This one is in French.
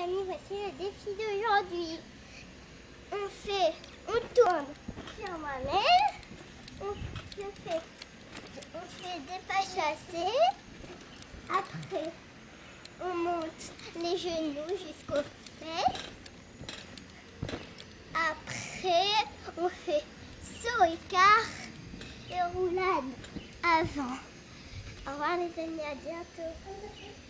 amis, voici le défi d'aujourd'hui. On tourne sur moi-même, on fait des pas chassés, après on monte les genoux jusqu'aux fesses, après on fait saut écart et roulade avant. Au revoir les amis, à bientôt.